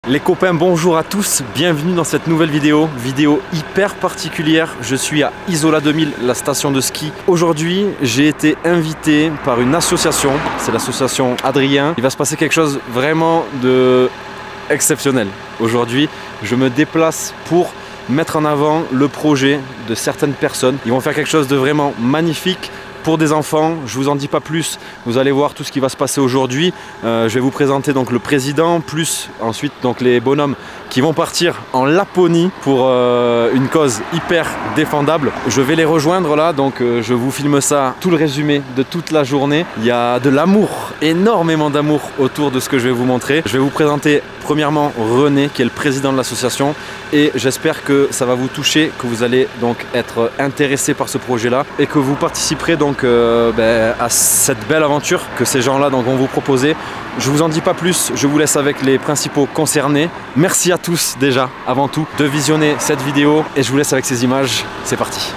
Les copains, bonjour à tous, bienvenue dans cette nouvelle vidéo hyper particulière. Je suis à Isola 2000, la station de ski. Aujourd'hui, j'ai été invité par une association, c'est l'association Adrien. Il va se passer quelque chose vraiment de exceptionnel. Aujourd'hui, je me déplace pour mettre en avant le projet de certaines personnes. Ils vont faire quelque chose de vraiment magnifique pour des enfants. Je vous en dis pas plus, vous allez voir tout ce qui va se passer aujourd'hui. Je vais vous présenter donc le président, plus ensuite donc les bonhommes qui vont partir en Laponie pour une cause hyper défendable. Je vais les rejoindre là, donc je vous filme ça, tout le résumé de toute la journée. Il y a de l'amour, énormément d'amour autour de ce que je vais vous montrer. Je vais vous présenter premièrement René, qui est le président de l'association, et j'espère que ça va vous toucher, que vous allez donc être intéressé par ce projet là et que vous participerez donc à cette belle aventure que ces gens là donc vont vous proposer. Je vous en dis pas plus, je vous laisse avec les principaux concernés. Merci à tous déjà, avant tout, de visionner cette vidéo et je vous laisse avec ces images. C'est parti.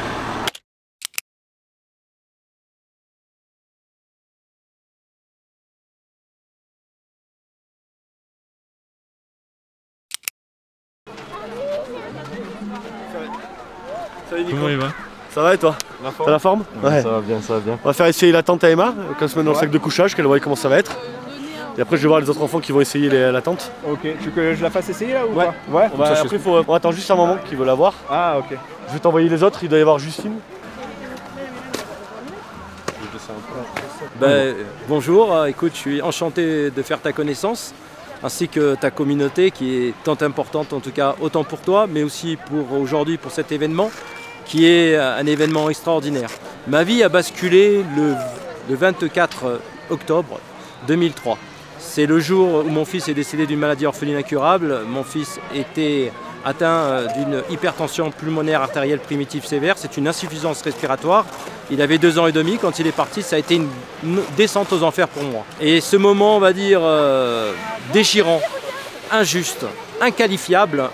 Salut Nico. Comment il va? Ça va et toi? T'as la forme? Ouais. Ça va bien, ça va bien. On va faire essayer la tente à Emma, qu'on se met dans le sac de couchage, qu'elle voit comment ça va être. Et après je vais voir les autres enfants qui vont essayer la tente. Ok, tu veux que je la fasse essayer là ou Ouais. pas? Ouais. Après on attend juste un moment qu'ils veulent la voir. Ah ok. Je vais t'envoyer les autres, il doit y avoir Justine. Bonjour, écoute, je suis enchanté de faire ta connaissance, ainsi que ta communauté qui est tant importante, en tout cas autant pour toi, mais aussi pour aujourd'hui, pour cet événement, qui est un événement extraordinaire. Ma vie a basculé le 24 octobre 2003. C'est le jour où mon fils est décédé d'une maladie orpheline incurable. Mon fils était atteint d'une hypertension pulmonaire artérielle primitive sévère, c'est une insuffisance respiratoire. Il avait 2 ans et demi, quand il est parti, ça a été une descente aux enfers pour moi. Et ce moment, on va dire, déchirant, injuste, inqualifiable,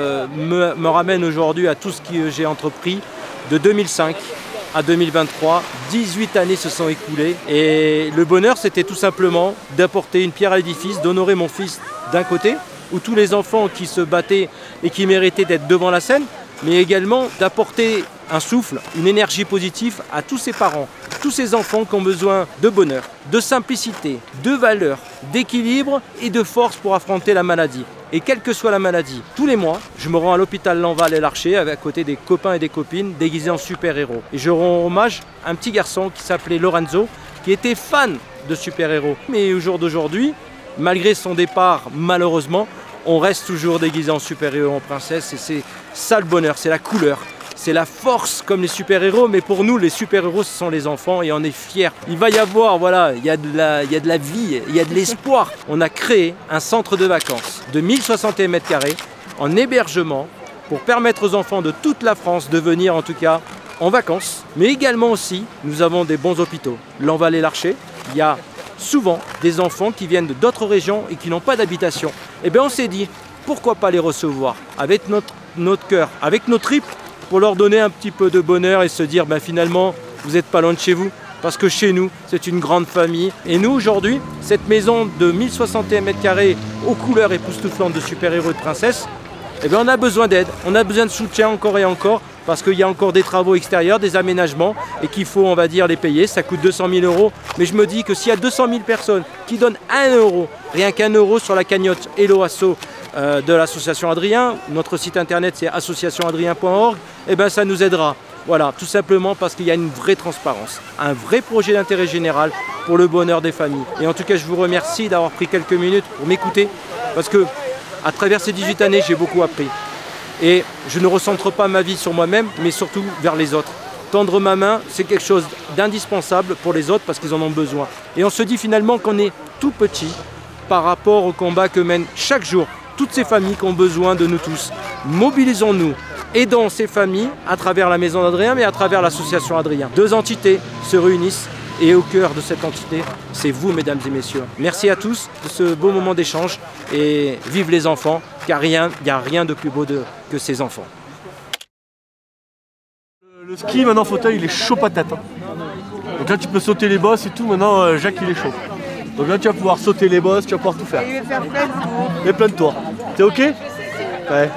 me ramène aujourd'hui à tout ce que j'ai entrepris de 2005 à 2023. 18 années se sont écoulées et le bonheur, c'était tout simplement d'apporter une pierre à l'édifice, d'honorer mon fils d'un côté, où tous les enfants qui se battaient et qui méritaient d'être devant la scène, mais également d'apporter un souffle, une énergie positive à tous ces parents, tous ces enfants qui ont besoin de bonheur, de simplicité, de valeur, d'équilibre et de force pour affronter la maladie. Et quelle que soit la maladie, tous les mois, je me rends à l'hôpital Lanval et Larcher à côté des copains et des copines déguisés en super-héros. Et je rends hommage à un petit garçon qui s'appelait Lorenzo, qui était fan de super-héros. Mais au jour d'aujourd'hui, malgré son départ, malheureusement, on reste toujours déguisé en super-héros, en princesse, et c'est ça le bonheur, c'est la couleur. C'est la force comme les super-héros, mais pour nous, les super-héros, ce sont les enfants et on est fiers. Il va y avoir, voilà, il y a de la vie, il y a de l'espoir. On a créé un centre de vacances de 1061 m² en hébergement pour permettre aux enfants de toute la France de venir, en tout cas, en vacances. Mais également aussi, nous avons des bons hôpitaux. Lanval et Larcher, il y a souvent des enfants qui viennent d'autres régions et qui n'ont pas d'habitation. Et bien on s'est dit, pourquoi pas les recevoir avec notre cœur, avec nos tripes, pour leur donner un petit peu de bonheur et se dire finalement vous n'êtes pas loin de chez vous, parce que chez nous c'est une grande famille. Et nous aujourd'hui, cette maison de 1061 m² aux couleurs époustouflantes de super-héros et de princesses, eh bien on a besoin d'aide, on a besoin de soutien encore et encore, parce qu'il y a encore des travaux extérieurs, des aménagements, et qu'il faut, on va dire, les payer. Ça coûte 200 000 €. Mais je me dis que s'il y a 200 000 personnes qui donnent 1 €, rien qu'1 € sur la cagnotte Hello Asso de l'association Adrien, notre site internet c'est associationadrien.org, et bien ça nous aidera. Voilà, tout simplement parce qu'il y a une vraie transparence, un vrai projet d'intérêt général pour le bonheur des familles. Et en tout cas, je vous remercie d'avoir pris quelques minutes pour m'écouter, parce que à travers ces 18 années, j'ai beaucoup appris. Et je ne recentre pas ma vie sur moi-même, mais surtout vers les autres. Tendre ma main, c'est quelque chose d'indispensable pour les autres parce qu'ils en ont besoin. Et on se dit finalement qu'on est tout petit par rapport au combat que mènent chaque jour toutes ces familles qui ont besoin de nous tous. Mobilisons-nous, aidons ces familles à travers la maison d'Adrien, mais à travers l'association Adrien. 2 entités se réunissent et au cœur de cette entité, c'est vous, mesdames et messieurs. Merci à tous de ce beau moment d'échange et vive les enfants, car il n'y a rien de plus beau que ces enfants. Le ski maintenant fauteuil il est chaud patate. Donc là tu peux sauter les bosses et tout, maintenant Jacques il est chaud. Donc là tu vas pouvoir sauter les bosses, tu vas pouvoir tout faire. Il va faire plein de tours. Et plein de tours. T'es ok? Ouais.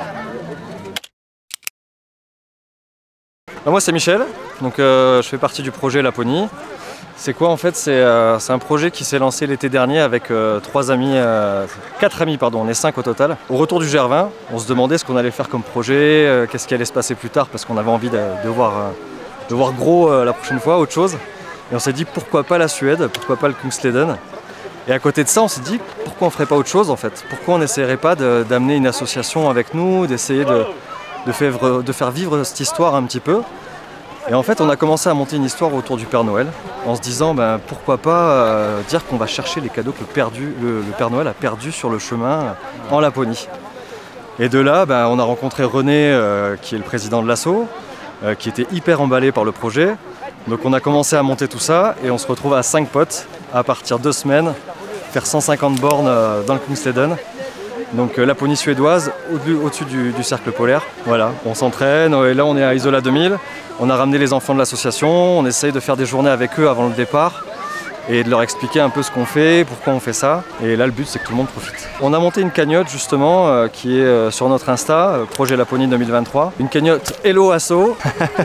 Moi c'est Michel, donc je fais partie du projet Laponie. C'est quoi en fait? C'est un projet qui s'est lancé l'été dernier avec 4 amis, pardon, on est 5 au total. Au retour du GR20, on se demandait ce qu'on allait faire comme projet, qu'est-ce qui allait se passer plus tard parce qu'on avait envie de voir gros la prochaine fois, autre chose. Et on s'est dit pourquoi pas la Suède, pourquoi pas le Kungsleden. Et à côté de ça, on s'est dit pourquoi on ferait pas autre chose en fait? Pourquoi on n'essayerait pas d'amener une association avec nous, d'essayer de faire vivre cette histoire un petit peu. Et en fait, on a commencé à monter une histoire autour du Père Noël, en se disant pourquoi pas dire qu'on va chercher les cadeaux que le Père Noël a perdus sur le chemin en Laponie. Et de là, on a rencontré René, qui est le président de l'asso, qui était hyper emballé par le projet. Donc on a commencé à monter tout ça, et on se retrouve à 5 potes, à partir de 2 semaines, faire 150 bornes dans le Kungsleden. Donc Laponie suédoise, au-dessus du cercle polaire. Voilà, on s'entraîne, et là on est à Isola 2000. On a ramené les enfants de l'association, on essaye de faire des journées avec eux avant le départ et de leur expliquer un peu ce qu'on fait, pourquoi on fait ça. Et là le but c'est que tout le monde profite. On a monté une cagnotte justement qui est sur notre Insta, Projet Laponie 2023. Une cagnotte Hello Asso,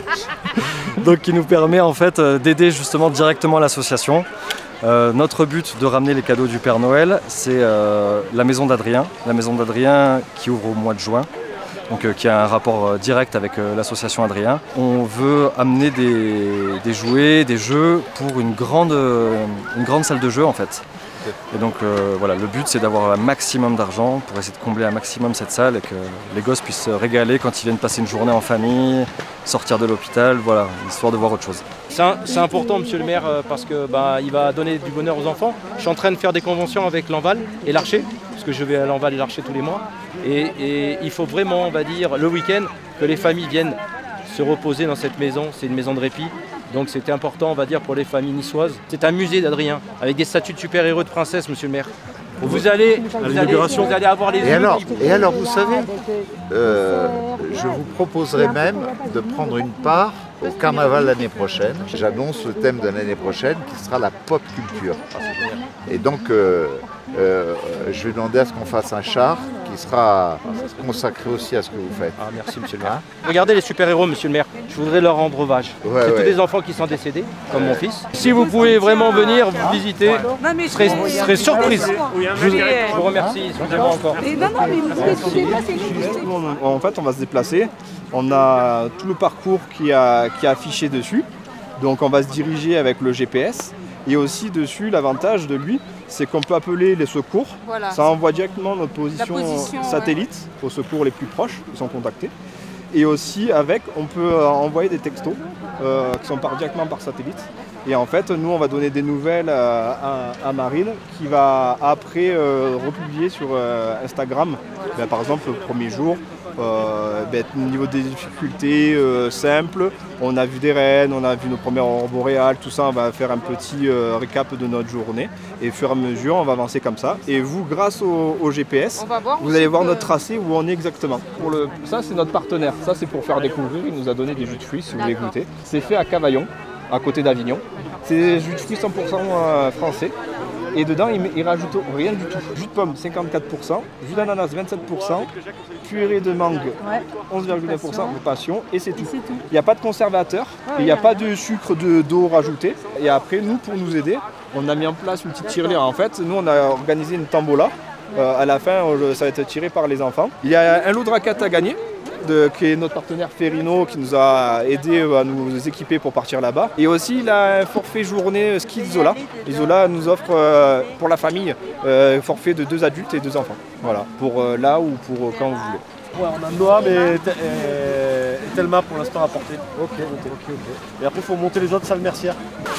donc qui nous permet en fait d'aider justement directement l'association. Notre but de ramener les cadeaux du Père Noël, c'est la maison d'Adrien. La maison d'Adrien qui ouvre au mois de juin, donc qui a un rapport direct avec l'association Adrien. On veut amener des jouets, des jeux pour une grande salle de jeu en fait. Et donc voilà, le but c'est d'avoir un maximum d'argent pour essayer de combler un maximum cette salle et que les gosses puissent se régaler quand ils viennent passer une journée en famille, sortir de l'hôpital, voilà, histoire de voir autre chose. C'est important, monsieur le maire, parce que il va donner du bonheur aux enfants. Je suis en train de faire des conventions avec l'Enval et l'Archer, parce que je vais à l'Enval et l'Archer tous les mois. Et il faut vraiment, on va dire, le week-end, que les familles viennent se reposer dans cette maison. C'est une maison de répit. Donc c'était important, on va dire, pour les familles niçoises. C'est un musée d'Adrien, avec des statues de super-héros de princesse, monsieur le maire. Vous allez avoir les yeux. Et alors, vous savez, je vous proposerai même de prendre une part au carnaval l'année prochaine. J'annonce le thème de l'année prochaine qui sera la pop culture. Et donc, je vais demander à ce qu'on fasse un char qui sera consacré aussi à ce que vous faites. Ah, merci, monsieur le maire. Regardez les super-héros, monsieur le maire. Je voudrais leur rendre hommage. C'est tous des enfants qui sont décédés, comme mon fils. Si vous pouvez vraiment venir vous visiter, je serais surprise. Je vous remercie, excusez-moi encore. En fait, on va se déplacer. On a tout le parcours qui est affiché dessus. Donc on va se diriger avec le GPS. Et aussi dessus, l'avantage de lui, c'est qu'on peut appeler les secours. Voilà. Ça envoie directement notre position satellite aux secours les plus proches qui sont contactés. Et aussi avec, on peut envoyer des textos qui sont directement par satellite. Et en fait, nous, on va donner des nouvelles à Marine qui va après republier sur Instagram. Par exemple, le premier jour, au niveau des difficultés simples, on a vu des rennes, on a vu nos premières aurores boréales, tout ça, on va faire un petit récap de notre journée. Et au fur et à mesure, on va avancer comme ça. Et vous, grâce au GPS, vous allez voir notre tracé où on est exactement. Ça, c'est notre partenaire. Ça, c'est pour faire découvrir. Il nous a donné des jus de fruits, si vous voulez goûter. C'est fait à Cavaillon, à côté d'Avignon. C'est des jus de fruits 100% français. Et dedans, il rajoute rien du tout. Jus de pomme, 54%, jus d'ananas, 27%, purée de mangue, 11,9% de passion, et c'est tout. Il n'y a pas de conservateur, il n'y a pas de sucre d'eau rajouté. Et après, nous, pour nous aider, on a mis en place une petite tirelire. En fait, nous, on a organisé une tombola. À la fin, ça va être tiré par les enfants. Il y a un lot de raquettes à gagner. Qui est notre partenaire Ferrino qui nous a aidé à nous équiper pour partir là-bas. Et aussi il a un forfait journée ski d'Isola. Isola nous offre pour la famille un forfait de 2 adultes et 2 enfants. Voilà, pour là ou pour quand vous voulez. Ouais, on a Noah mais Thelma pour l'instant à porter. Ok. Et après il faut monter les autres salles mercières.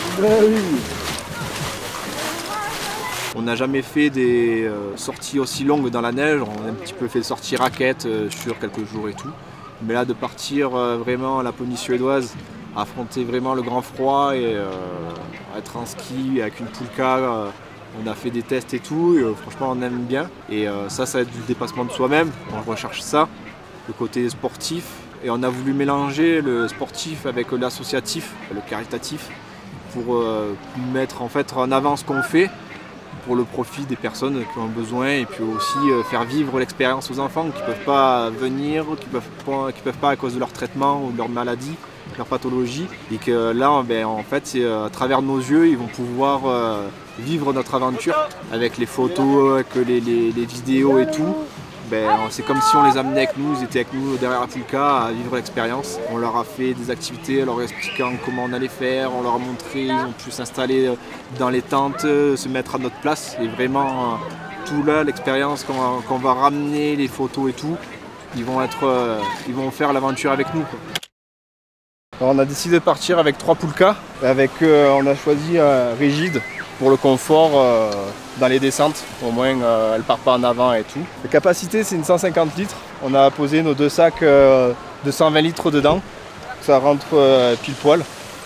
On n'a jamais fait des sorties aussi longues dans la neige, on a un petit peu fait des sorties raquettes sur quelques jours et tout. Mais là de partir vraiment à Laponie suédoise, affronter vraiment le grand froid et être en ski avec une poulka, on a fait des tests et tout, et, franchement on aime bien. Et ça va être du dépassement de soi-même, on recherche ça, le côté sportif. Et on a voulu mélanger le sportif avec l'associatif, le caritatif, pour mettre en fait en avant ce qu'on fait. pour le profit des personnes qui ont besoin et puis aussi faire vivre l'expérience aux enfants qui ne peuvent pas venir, qui peuvent pas à cause de leur traitement ou de leur maladie, leur pathologie. Et que là, en fait, c'est à travers nos yeux, ils vont pouvoir vivre notre aventure avec les photos, avec les vidéos et tout. C'est comme si on les amenait avec nous, ils étaient avec nous derrière la Poulka à vivre l'expérience. On leur a fait des activités, en leur expliquant comment on allait faire, on leur a montré, ils ont pu s'installer dans les tentes, se mettre à notre place. Et vraiment, tout là, l'expérience qu'on va ramener, les photos et tout, ils vont faire l'aventure avec nous, quoi. Alors, on a décidé de partir avec 3 Poulkas. On a choisi rigide pour le confort dans les descentes, au moins elle ne part pas en avant et tout. La capacité c'est une 150 litres, on a posé nos 2 sacs de 120 litres dedans, ça rentre pile poil.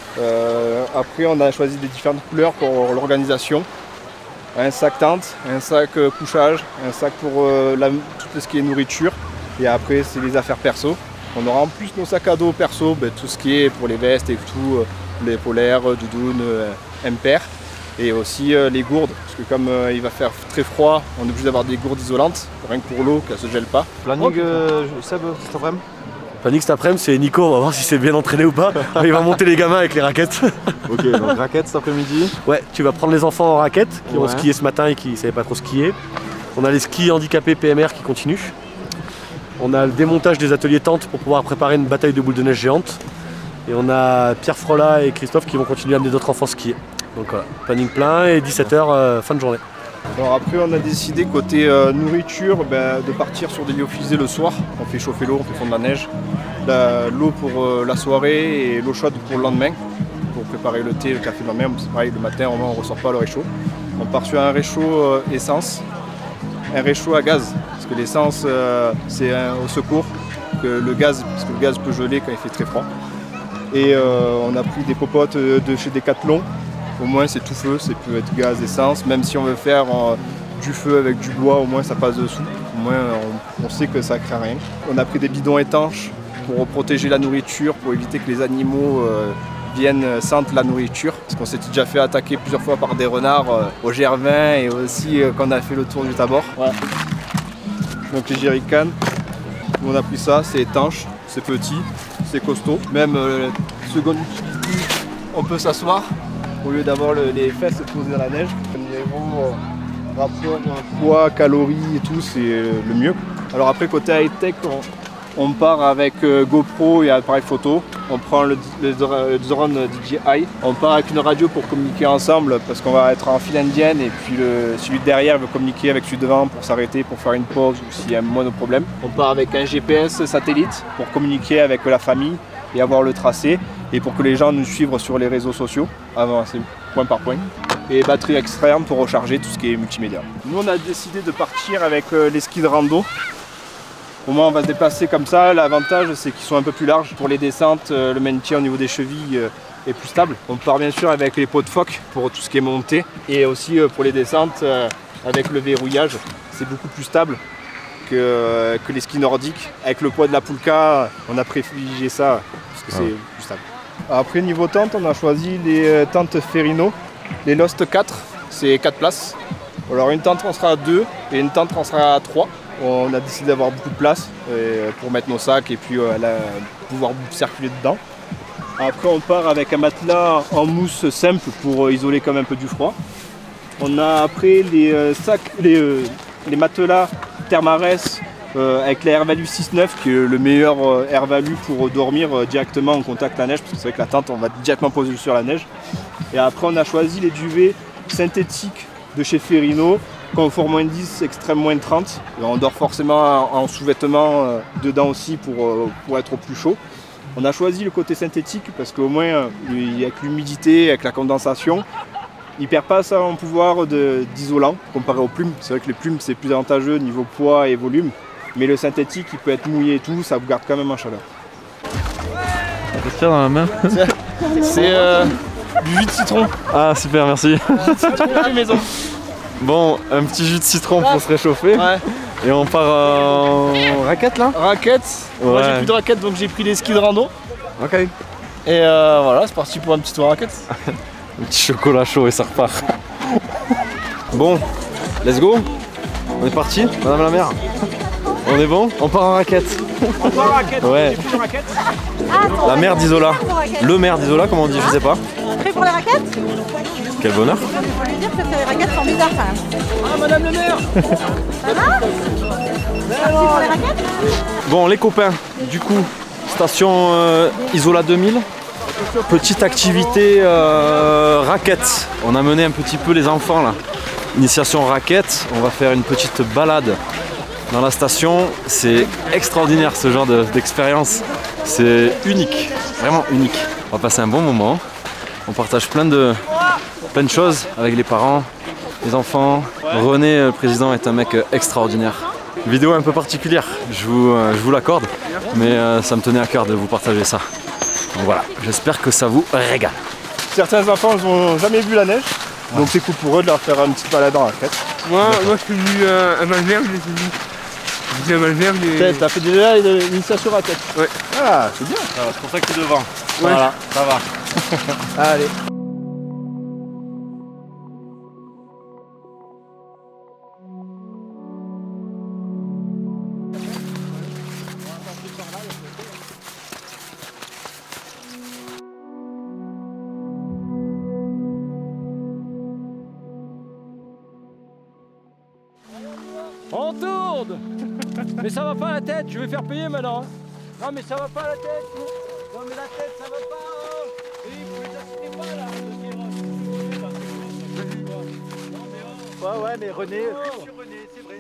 Après on a choisi des différentes couleurs pour l'organisation. Un sac tente, un sac couchage, un sac pour tout ce qui est nourriture et après c'est les affaires perso. On aura en plus nos sacs à dos perso, tout ce qui est pour les vestes et tout, les polaires, doudounes, impair. Et aussi les gourdes, parce que comme il va faire très froid, on est obligé d'avoir des gourdes isolantes, rien que pour l'eau, qu'elle ne se gèle pas. Planning Seb, cet après-midi? Planning cet après-midi, c'est Nico, on va voir si c'est bien entraîné ou pas. Il va monter les gamins avec les raquettes. Ok, donc raquettes cet après-midi. Ouais, tu vas prendre les enfants en raquettes, qui ont skié ce matin et qui ne savaient pas trop skier. On a les skis handicapés PMR qui continuent. On a le démontage des ateliers tentes pour pouvoir préparer une bataille de boules de neige géante. Et on a Pierre Frola et Christophe qui vont continuer à amener d'autres enfants skier. Donc voilà, planning plein et 17h fin de journée. Alors après on a décidé côté nourriture de partir sur des lyophilisés le soir. On fait chauffer l'eau, on fait fondre la neige. L'eau pour la soirée et l'eau chaude pour le lendemain. Pour préparer le thé, le café le lendemain. C'est pareil, le matin au moins on ne ressort pas le réchaud. On part sur un réchaud essence, un réchaud à gaz. Parce que l'essence c'est au secours, parce que le gaz peut geler quand il fait très froid. Et on a pris des popotes de chez Decathlon. Au moins c'est tout feu, c'est peut être gaz, essence, même si on veut faire du feu avec du bois, au moins ça passe dessous. Au moins on sait que ça ne craint rien. On a pris des bidons étanches pour protéger la nourriture, pour éviter que les animaux sentent la nourriture. Parce qu'on s'est déjà fait attaquer plusieurs fois par des renards au Gervin et aussi quand on a fait le tour du Tabor. Ouais. Donc les jerrycans, on a pris ça, c'est étanche, c'est petit, c'est costaud. Même seconde utilité, on peut s'asseoir. Au lieu d'avoir les fesses posées dans la neige, au niveau rapport poids, calories et tout, c'est le mieux. Alors après côté high-tech, on part avec GoPro et appareil photo. On prend le drone DJI. On part avec une radio pour communiquer ensemble parce qu'on va être en file indienne et puis celui de derrière veut communiquer avec celui de devant pour s'arrêter, pour faire une pause ou s'il y a un moindre problème. On part avec un GPS satellite pour communiquer avec la famille et avoir le tracé et pour que les gens nous suivent sur les réseaux sociaux, avancer point par point. Et batterie externe pour recharger tout ce qui est multimédia. Nous on a décidé de partir avec les skis de rando. Au moins on va se déplacer comme ça, l'avantage c'est qu'ils sont un peu plus larges pour les descentes, le maintien au niveau des chevilles est plus stable. On part bien sûr avec les pots de phoque pour tout ce qui est montée et aussi pour les descentes avec le verrouillage, c'est beaucoup plus stable que les skis nordiques. Avec le poids de la Poulka, on a privilégié ça parce que c'est plus stable. Après niveau tente, on a choisi les tentes Ferrino, les Lost 4, c'est 4 places. Alors une tente on sera à 2 et une tente on sera à 3. On a décidé d'avoir beaucoup de place pour mettre nos sacs et puis pouvoir circuler dedans. Après on part avec un matelas en mousse simple pour isoler quand même un peu du froid. On a après les matelas Thermarest avec la Airvalue 6.9 qui est le meilleur Airvalue pour dormir directement en contact la neige parce que c'est vrai que la tente on va directement poser sur la neige. Et après on a choisi les duvets synthétiques de chez Ferrino, confort moins 10, extrême moins 30. Et on dort forcément en sous-vêtements dedans aussi pour être au plus chaud. On a choisi le côté synthétique parce qu'au moins avec l'humidité, avec la condensation, il ne perd pas son pouvoir d'isolant comparé aux plumes. C'est vrai que les plumes c'est plus avantageux niveau poids et volume. Mais le synthétique il peut être mouillé et tout, ça vous garde quand même en chaleur. Ça se tient dans la main. C'est du jus de citron. Ah super, merci. Citron de maison. Bon, un petit jus de citron pour se réchauffer. Ouais. Et on part en raquette là? Raquette. Ouais. Moi j'ai plus de raquette donc j'ai pris les skis de rando. Ok. Et voilà, c'est parti pour un petit tour raquette. Un petit chocolat chaud et ça repart. Bon, let's go. On est parti, madame la mère. On est bon? On part en raquette. On part en raquette. Ouais. Plus de raquette. La mère d'Isola. Le maire d'Isola, comment on dit, je sais pas. Prêt pour les raquettes? Quel bonheur. Il faut lui dire que ces raquettes sont bizarres quand même. Ah, madame le maire. Ça va? Parti pour les raquettes? Bon, les copains, du coup, station Isola 2000. Petite activité raquette. On a mené un petit peu les enfants là. Initiation raquette. On va faire une petite balade dans la station. C'est extraordinaire ce genre d'expérience. C'est unique, vraiment unique. On va passer un bon moment. On partage plein de choses avec les parents, les enfants. René, le président, est un mec extraordinaire. Vidéo un peu particulière, je vous l'accorde, mais ça me tenait à cœur de vous partager ça. Donc voilà, j'espère que ça vous régale. Certains enfants n'ont jamais vu la neige, donc c'est cool pour eux de leur faire une petite balade en raquette. Moi je suis venu à Malverne, j'ai à Malverne et... T'as fait déjà une initiation raquette? Ouais. Ah, c'est bien. C'est pour ça que tu es devant. Ouais. Voilà, ça va. Allez. On tourne. Mais ça va pas la tête, je vais faire payer maintenant. Non mais ça va pas la tête. Non mais la tête ça va pas. Et vous les assistez pas là. Ouais, mais René, sur René, c'est vrai.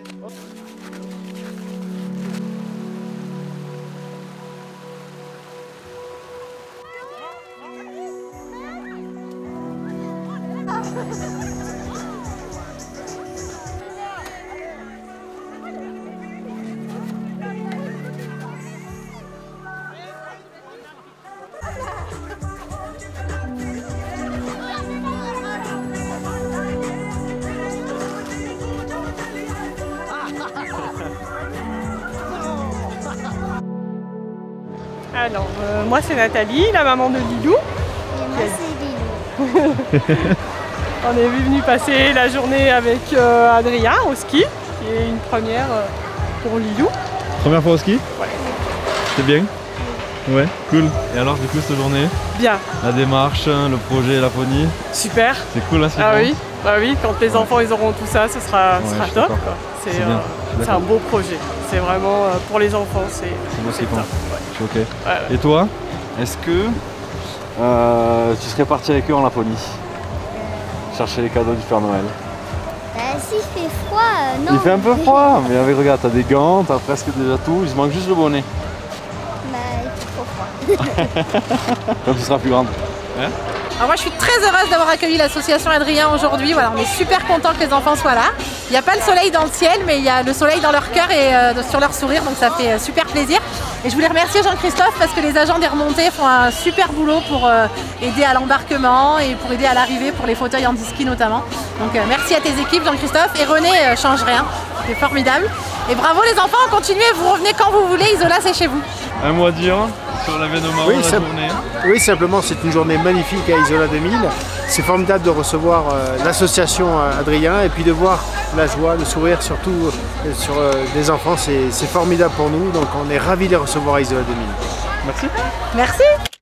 Alors, moi c'est Nathalie, la maman de Lilou. Et moi c'est Lilou. On est venu passer la journée avec Adrien au ski, qui est une première pour Lilou. Première fois au ski? Ouais. C'est bien? Ouais, cool. Et alors du coup cette journée? Bien. La démarche, le projet, la Laponie? Super. C'est cool là, c'est Ah bon. oui, bah oui, quand les enfants ils auront tout ça, ce sera top. C'est un beau projet. C'est vraiment pour les enfants, c'est moi qui compte. Je suis ok. Ouais. Et toi, est-ce que tu serais parti avec eux en Laponie? Chercher les cadeaux du Père Noël? S'il fait froid, non. Il fait un peu froid, mais avec, regarde, t'as des gants, t'as presque déjà tout, il se manque juste le bonnet. Bah, il fait trop froid. Quand tu seras plus grande. Hein? Alors moi je suis très heureuse d'avoir accueilli l'association Adrien aujourd'hui, voilà, on est super content que les enfants soient là. Il n'y a pas le soleil dans le ciel, mais il y a le soleil dans leur cœur et sur leur sourire, donc ça fait super plaisir. Et je voulais remercier Jean-Christophe parce que les agents des remontées font un super boulot pour aider à l'embarquement et pour aider à l'arrivée pour les fauteuils anti-ski notamment. Donc merci à tes équipes Jean-Christophe, et René change rien, c'est formidable. Et bravo les enfants, continuez, vous revenez quand vous voulez, Isola c'est chez vous. Un mot à dire sur l'événement de la journée? Oui, simplement, c'est une journée magnifique à Isola 2000. C'est formidable de recevoir l'association Adrien et puis de voir la joie, le sourire surtout sur des enfants. C'est formidable pour nous, donc on est ravis de les recevoir à Isola 2000. Merci. Merci.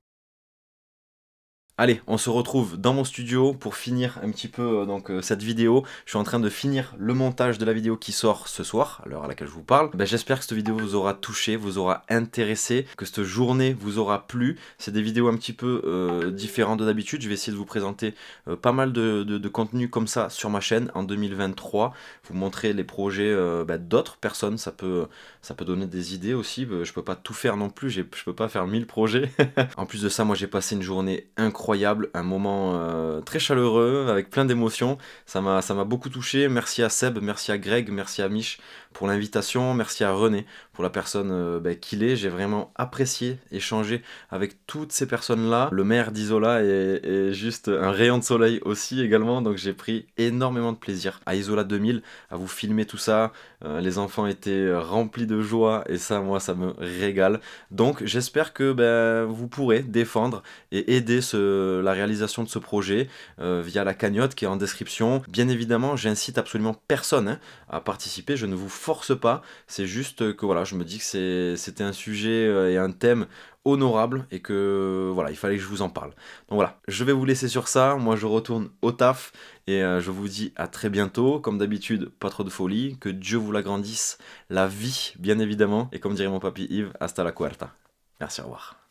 Allez, on se retrouve dans mon studio pour finir un petit peu cette vidéo. Je suis en train de finir le montage de la vidéo qui sort ce soir, à l'heure à laquelle je vous parle. J'espère que cette vidéo vous aura touché, vous aura intéressé, que cette journée vous aura plu. C'est des vidéos un petit peu différentes de d'habitude. Je vais essayer de vous présenter pas mal de contenu comme ça sur ma chaîne en 2023. Vous montrer les projets d'autres personnes, ça peut donner des idées aussi. Je peux pas tout faire non plus, je peux pas faire 1000 projets. En plus de ça, moi j'ai passé une journée incroyable, un moment très chaleureux, avec plein d'émotions. Ça m'a beaucoup touché. Merci à Seb, merci à Greg, merci à Mich pour l'invitation. Merci à René pour la personne qu'il est. J'ai vraiment apprécié échanger avec toutes ces personnes-là. Le maire d'Isola est juste un rayon de soleil aussi également, donc j'ai pris énormément de plaisir à Isola 2000, à vous filmer tout ça. Les enfants étaient remplis de joie et ça, moi, ça me régale. Donc j'espère que vous pourrez défendre et aider la réalisation de ce projet via la cagnotte qui est en description. Bien évidemment, j'incite absolument personne à participer, je ne vous force pas, c'est juste que voilà, je me dis que c'était un sujet et un thème honorable et que voilà, il fallait que je vous en parle. Donc voilà, je vais vous laisser sur ça, moi je retourne au taf et je vous dis à très bientôt. Comme d'habitude, pas trop de folie, que Dieu vous l'agrandisse, la vie bien évidemment, et comme dirait mon papy Yves, hasta la cuarta. Merci, au revoir.